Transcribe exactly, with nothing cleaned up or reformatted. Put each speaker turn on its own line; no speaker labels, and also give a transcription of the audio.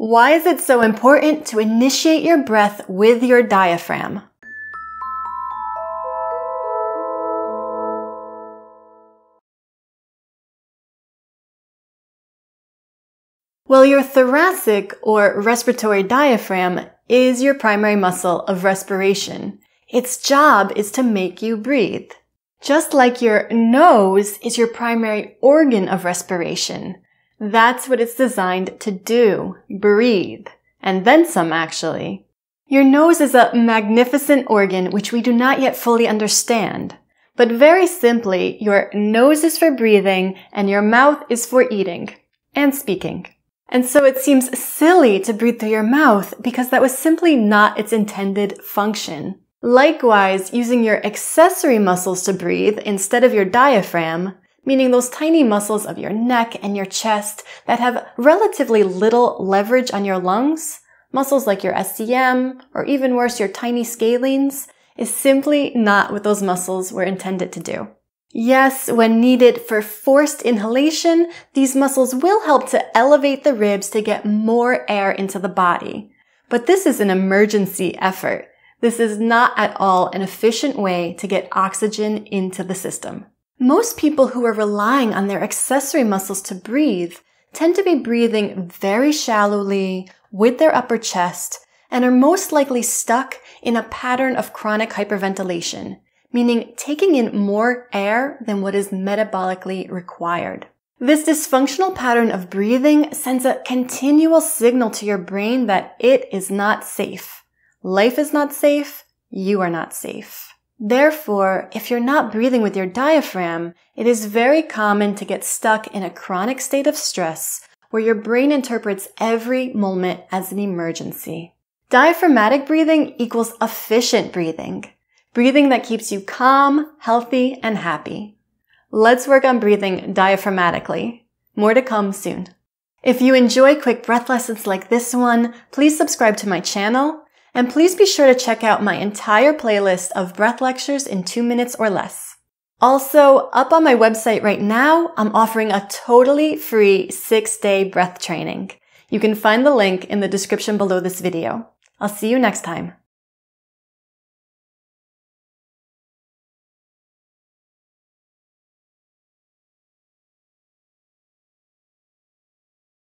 Why is it so important to initiate your breath with your diaphragm? Well, your thoracic or respiratory diaphragm is your primary muscle of respiration. Its job is to make you breathe. Just like your nose is your primary organ of respiration. That's what it's designed to do, breathe, and then some actually. Your nose is a magnificent organ which we do not yet fully understand. But very simply, your nose is for breathing and your mouth is for eating and speaking. And so it seems silly to breathe through your mouth because that was simply not its intended function. Likewise, using your accessory muscles to breathe instead of your diaphragm, meaning those tiny muscles of your neck and your chest that have relatively little leverage on your lungs, muscles like your S C M, or even worse, your tiny scalenes, is simply not what those muscles were intended to do. Yes, when needed for forced inhalation, these muscles will help to elevate the ribs to get more air into the body. But this is an emergency effort. This is not at all an efficient way to get oxygen into the system. Most people who are relying on their accessory muscles to breathe tend to be breathing very shallowly with their upper chest and are most likely stuck in a pattern of chronic hyperventilation, meaning taking in more air than what is metabolically required. This dysfunctional pattern of breathing sends a continual signal to your brain that it is not safe. Life is not safe. You are not safe. Therefore, if you're not breathing with your diaphragm, it is very common to get stuck in a chronic state of stress where your brain interprets every moment as an emergency. Diaphragmatic breathing equals efficient breathing. Breathing that keeps you calm, healthy, and happy. Let's work on breathing diaphragmatically. More to come soon. If you enjoy quick breath lessons like this one, please subscribe to my channel. And please be sure to check out my entire playlist of breath lectures in two minutes or less. Also, up on my website right now, I'm offering a totally free six-day breath training. You can find the link in the description below this video. I'll see you next time.